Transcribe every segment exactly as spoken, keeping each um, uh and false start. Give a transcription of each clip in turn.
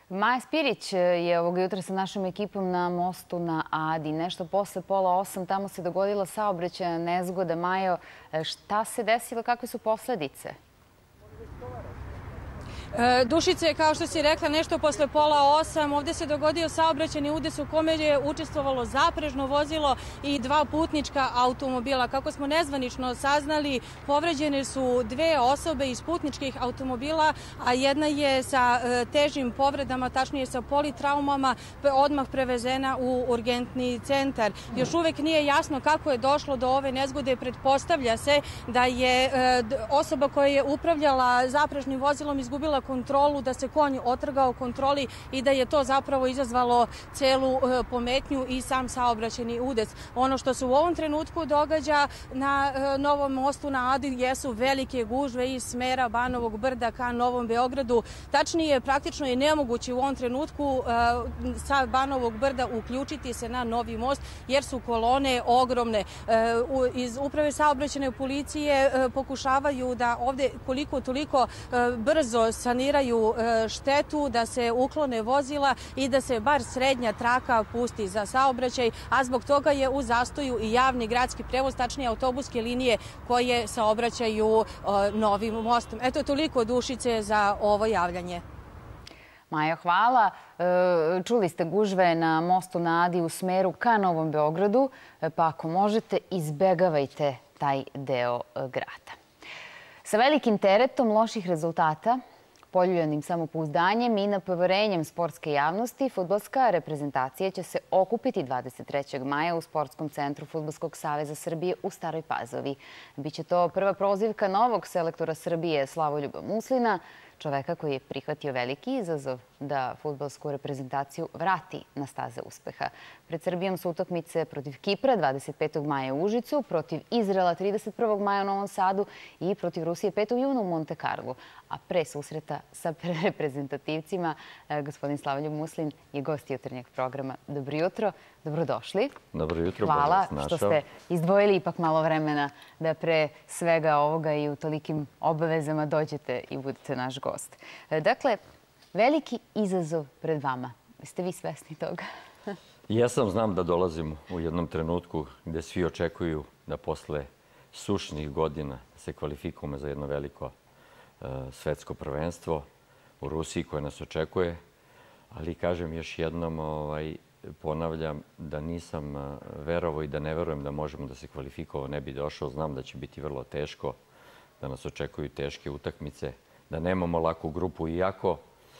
Maja Spirić je ovog jutra sa našom ekipom na mostu na Adi. Nešto posle pola osam tamo se dogodila saobraćajna nezgoda. Majo, šta se desilo, kakve su posledice? Dušice, kao što si rekla, nešto posle pola osam, ovde se dogodio saobraćajni udes u kome je učestvovalo zaprežno vozilo i dva putnička automobila. Kako smo nezvanično saznali, povređene su dve osobe iz putničkih automobila, a jedna je sa težim povredama, tačnije sa politraumama, odmah prevezena u urgentni centar. Još uvek nije jasno kako je došlo do ove nezgode. Pretpostavlja se da je osoba koja je upravljala zaprežnim vozilom izgubila kontrolu, da se konj otrgao kontroli i da je to zapravo izazvalo celu pometnju i sam saobraćajni udes. Ono što se u ovom trenutku događa na Novom mostu na Adi jesu velike gužve iz smera Banovog Brda ka Novom Beogradu. Tačnije, praktično je nemoguće u ovom trenutku sa Banovog Brda uključiti se na Novi most jer su kolone ogromne. Iz Uprave saobraćajne policije pokušavaju da ovde koliko toliko brzo saniraju štetu, da se uklone vozila i da se bar srednja traka pusti za saobraćaj, a zbog toga je u zastoju i javni gradski prevoz, tačnije autobuske linije koje saobraćaju Novim mostom. Eto, toliko, Dušice, za ovo javljanje. Maja, hvala. Čuli ste gužve na mostu na Adi u smeru ka Novom Beogradu, pa ako možete, izbegavajte taj deo grada. Sa velikim teretom loših rezultata, poljuljanim samopouzdanjem i napoverenjem sportske javnosti, fudbalska reprezentacija će se okupiti dvadeset trećeg maja u Sportskom centru Fudbalskog saveza Srbije u Staroj Pazovi. Biće to prva prozivka novog selektora Srbije Slavoljuba Muslina, čoveka koji je prihvatio veliki izazov da fudbalsku reprezentaciju vrati na staze uspeha. Pred Srbijom su utakmice protiv Kipra dvadeset petog maja u Užicu, protiv Izraela trideset prvog maja u Novom Sadu i protiv Rusije petog juna u Monte Carlu. A pre susreta sa reprezentativcima, gospodin Slavoljub Muslin je gost jutarnjeg programa. Dobro jutro, dobrodošli. Dobro jutro, hvala što ste izdvojili ipak malo vremena da pre svega ovoga i u tolikim obavezama dođete i budete naš gost. Dakle, veliki izazov pred vama. Jeste vi svesni toga? Jesam, znam da dolazim u jednom trenutku gde svi očekuju da posle sušnih godina se kvalifikujemo za jedno veliko svetsko prvenstvo u Rusiji koje nas očekuje. Ali kažem još jednom, ponavljam da nisam verovao i da ne verujem da možemo da se kvalifikovao, ne bi došao. Znam da će biti vrlo teško, da nas očekuju teške utakmice, da nemamo laku grupu, iako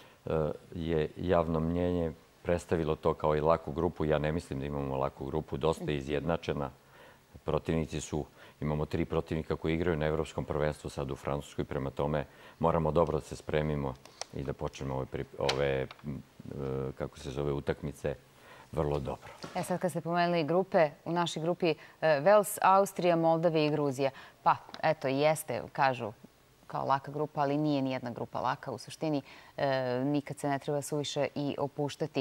je javno mnjenje predstavilo to kao i laku grupu. Ja ne mislim da imamo laku grupu, dosta je izjednačena. Protivnici su, imamo tri protivnika koji igraju na Evropskom prvenstvu sad u Francuskoj, prema tome moramo dobro da se spremimo i da počnemo ove, kako se zove, utakmice vrlo dobro. E sad kad ste pomenuli grupe, u našoj grupi Vels, Austrija, Moldavija i Gruzija. Pa, eto, jeste, kažu, kao laka grupa, ali nije nijedna grupa laka. U suštini, nikad se ne treba suviše i opuštati.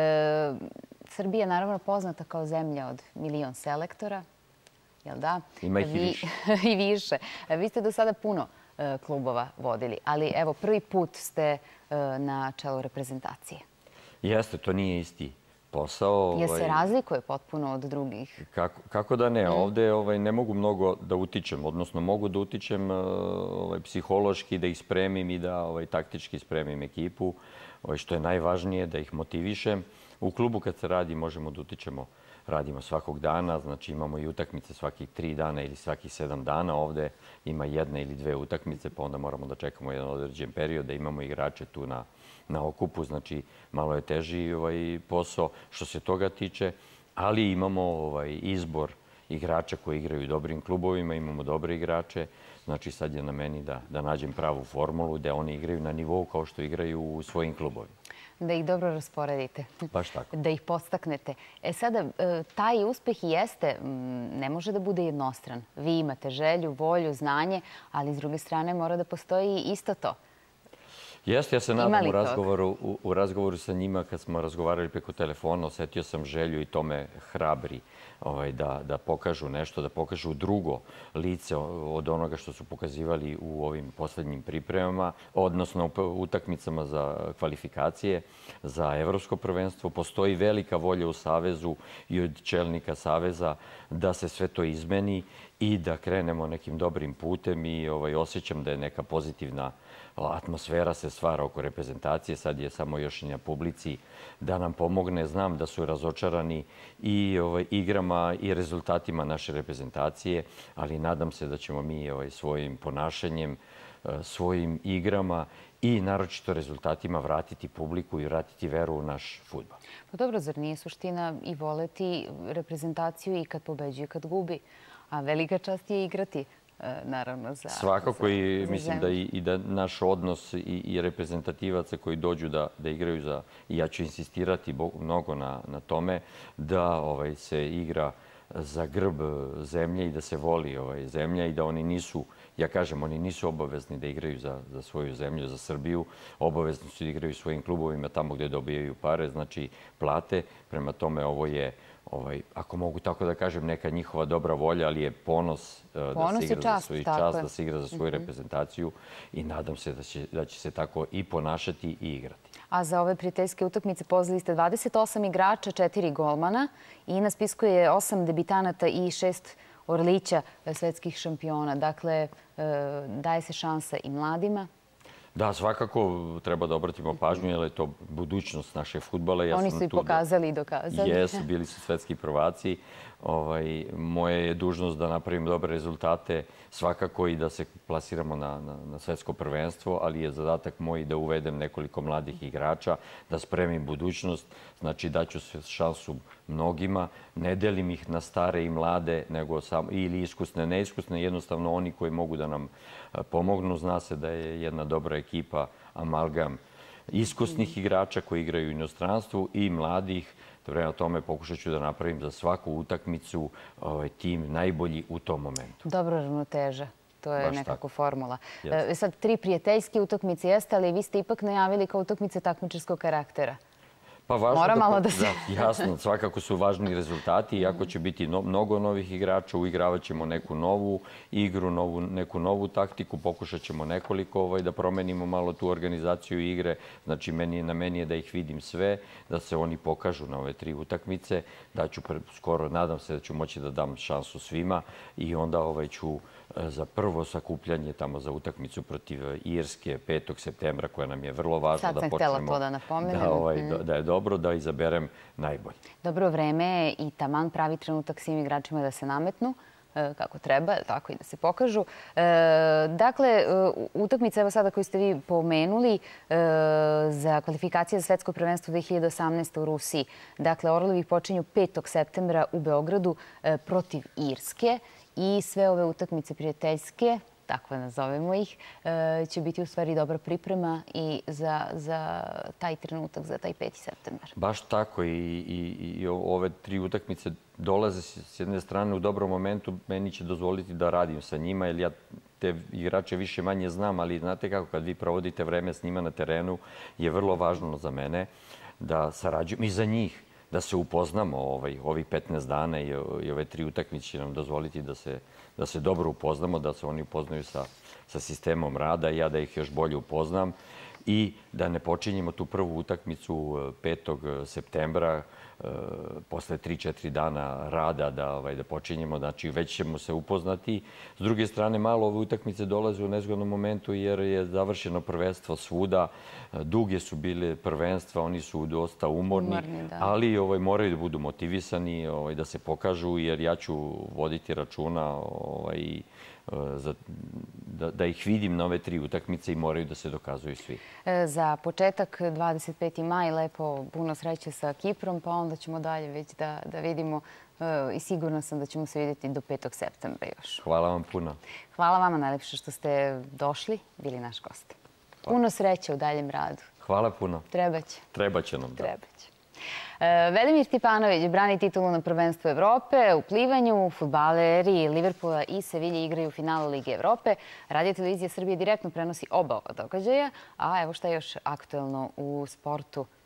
Srbija je naravno poznata kao zemlja od milion selektora, jel da? Ima ih i više. I više. Vi ste do sada puno klubova vodili, ali evo, prvi put ste na čelu reprezentacije. Jeste, to nije isti posao. Jer se razlikuje potpuno od drugih? Kako da ne? Ovde ne mogu mnogo da utičem, odnosno mogu da utičem psihološki, da ih spremim i da taktički spremim ekipu, što je najvažnije, da ih motivišem. U klubu kad se radi možemo da utičemo, radimo svakog dana, znači imamo i utakmice svakih tri dana ili svakih sedam dana. Ovde ima jedna ili dve utakmice, pa onda moramo da čekamo jedan određen period, da imamo igrače tu na na okupu, znači malo je teži posao što se toga tiče, ali imamo izbor igrača koji igraju u dobrim klubovima, imamo dobre igrače, znači sad je na meni da nađem pravu formulu, da oni igraju na nivou kao što igraju u svojim klubovima. Da ih dobro rasporedite. Baš tako. Da ih podstaknete. E sada, taj uspeh i jeste, ne može da bude jednostran. Vi imate želju, volju, znanje, ali s druge strane mora da postoji isto to. Jeste, ja se nadam u razgovoru, u, u razgovoru sa njima kad smo razgovarali preko telefona, osetio sam želju i to me hrabri ovaj, da, da pokažu nešto, da pokažu drugo lice od onoga što su pokazivali u ovim poslednjim pripremama, odnosno u utakmicama za kvalifikacije za evropsko prvenstvo. Postoji velika volja u Savezu i od čelnika Saveza da se sve to izmeni i da krenemo nekim dobrim putem i ovaj, osjećam da je neka pozitivna atmosfera se stvara oko reprezentacije. Sad je samo još i na publici da nam pomogne. Znam da su razočarani i ovaj, igrama i rezultatima naše reprezentacije, ali nadam se da ćemo mi ovaj, svojim ponašanjem, svojim igrama i naročito rezultatima vratiti publiku i vratiti veru u naš fudbal. Pa dobro, zar nije suština i voleti reprezentaciju i kad pobeđuje i kad gubi? A velika čast je igrati, naravno, za Svakako i mislim da i da naš odnos i, i reprezentativaca koji dođu da, da igraju za, i ja ću insistirati mnogo na, na tome, da ovaj, se igra za grb zemlje i da se voli ovaj, zemlja i da oni nisu, ja kažem, oni nisu obavezni da igraju za, za svoju zemlju, za Srbiju. Obavezni su da igraju svojim klubovima tamo gdje dobijaju pare, znači plate. Prema tome ovo je, ovaj, ako mogu tako da kažem, neka njihova dobra volja, ali je ponos, ponos da se igra za svoj čast, da se igra za svoju reprezentaciju i nadam se da će, da će se tako i ponašati i igrati. A za ove prijateljske utakmice pozvali ste dvadeset osam igrača, četiri golmana i na spisku je osam debitanata i šest orlića svetskih šampiona. Dakle, daje se šansa i mladima. Da, svakako treba da obratimo pažnju, jer je to budućnost naše fudbala. Ja Oni su i pokazali i dokazali. Jesu, bili su svetski prvaci. Ovaj, moje je dužnost da napravim dobre rezultate, svakako i da se plasiramo na, na, na svetsko prvenstvo, ali je zadatak moj da uvedem nekoliko mladih igrača, da spremim budućnost, znači daću šansu mnogima, ne delim ih na stare i mlade, nego samo, ili iskusne, neiskusne, jednostavno oni koji mogu da nam pomognu. Zna se da je jedna dobra ekipa amalgam iskusnih igrača koji igraju u inostranstvu i mladih. Prema tome pokušat ću da napravim za svaku utakmicu ovaj, tim najbolji u tom momentu. Dobro ravnoteža. To je nekako formula. Sad, tri prijateljske utakmice jeste, ali vi ste ipak najavili kao utakmice takmičarskog karaktera. Pa važno Mora malo da se... Jasno, svakako su važni rezultati. Iako će biti mnogo novih igrača, uigravat ćemo neku novu igru, neku novu taktiku, pokušat ćemo nekoliko da promenimo malo tu organizaciju igre. Znači, na meni je da ih vidim sve, da se oni pokažu na ove tri utakmice, da ću skoro, nadam se da ću moći da dam šansu svima i onda ću za prvo sakupljanje tamo za utakmicu protiv Irske petog septembra, koja nam je vrlo važna da počnemo. Sad sam htjela to da napomenem. Da je dobro da izaberem najbolje. Dobro vreme je i taman pravi trenutak svim igračima da se nametnu kako treba, tako i da se pokažu. Dakle, utakmica evo sada koju ste vi pomenuli za kvalifikacije za svetsko prvenstvo dve hiljade osamnaeste. u Rusiji. Dakle, Orlovi počinju petog septembra u Beogradu protiv Irske i sve ove utakmice prijateljske, tako nazovemo ih, će biti u stvari dobra priprema i za, za taj trenutak, za taj peti septembar. Baš tako i, i, i ove tri utakmice dolaze s jedne strane u dobrom momentu. Meni će dozvoliti da radim sa njima, jer ja te igrače više manje znam, ali znate kako, kad vi provodite vreme s njima na terenu, je vrlo važno za mene da sarađujem i za njih, da se upoznamo ovaj, ovih petnaest dana i, i ove tri utakmice će nam dozvoliti da se, da se dobro upoznamo, da se oni upoznaju sa, sa sistemom rada i ja da ih još bolje upoznam i da ne počinjemo tu prvu utakmicu petog septembra posle tri četiri dana rada da, ovaj, da počinjemo. Znači, već ćemo se upoznati. S druge strane, malo ove utakmice dolaze u nezgodnom momentu jer je završeno prvenstvo svuda. Duge su bile prvenstva, oni su dosta umorni, umorni ali ovaj, moraju da budu motivisani, ovaj, da se pokažu, jer ja ću voditi računa ovaj, za, da, da ih vidim na ove tri utakmice i moraju da se dokazuju svi. Za početak, dvadeset peti maj, lepo, puno sreće sa Kiprom, pa onda ćemo dalje već da, da vidimo i sigurna sam da ćemo se vidjeti do petog septembra još. Hvala vam puno. Hvala vama najlepše što ste došli, bili naš gost. Puno sreće u daljem radu. Hvala puno. Trebaće. Trebaće nam, da. Trebaće. Velimir Stipanović brani titulu na prvenstvu Evrope. U plivanju fudbaleri Liverpoola i Sevilje igraju finalu Lige Evrope. Radio televizija Srbije direktno prenosi oba ova događaja. A evo šta je još aktuelno u sportu